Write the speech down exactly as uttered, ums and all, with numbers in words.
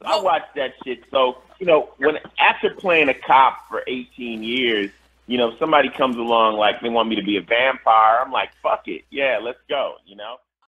So I watched that shit. So, you know, when after playing a cop for eighteen years, you know, somebody comes along like they want me to be a vampire. I'm like, fuck it. Yeah, let's go, you know?